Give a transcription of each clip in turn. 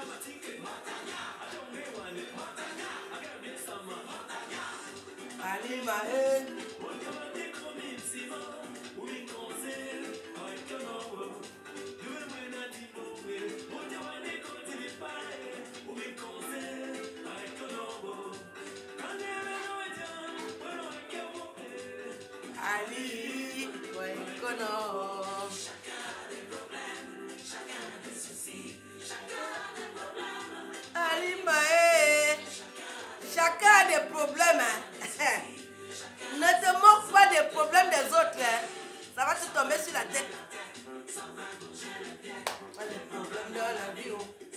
Alima, Ali, Alima, chacun a des problèmes. Ne te moque pas des problèmes des autres. Ça va te tomber sur la tête. Les problèmes de la vie.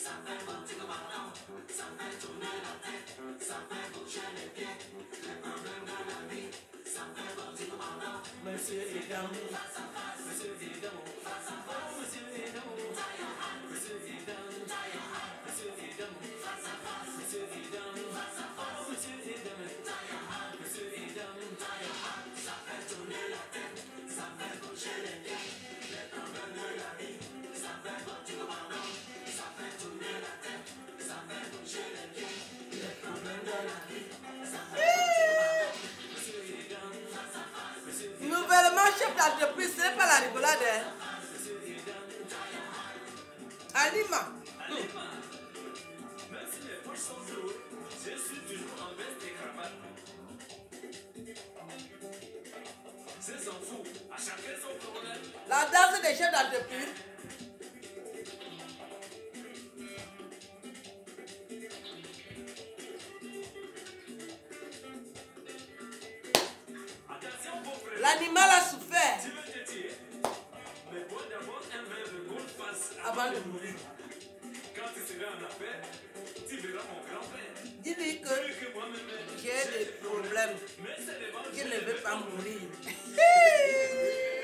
Monsieur est dans Monsieur est dans Monsieur est dans Monsieur est dans Monsieur est dans Monsieur est dans Monsieur est dans Monsieur est dans ça fait tourner la tête, ça fait bouger les pieds, les problèmes de la vie, ça fait bouger le ballon, ça fait tourner la tête, ça fait bouger les pieds, les problèmes de la vie, ça fait bouger le ballon. Monsieur est dans nouvellement chef d'entreprise, ce n'est pas la rigolade. Alima. Même si les poches sont lourdes, je suis toujours en veste et cravate. C'est s'en fout, à chacun son problème. La danse des chefs d'entreprise. L'animal a souffert. Tu veux te tuer, mais bon d'abord un verre de gold face avant de mourir. Quand tu seras en affaire, tu verras mon grand-père. Dis-lui que j'ai des problèmes. Je ne veux pas mourir.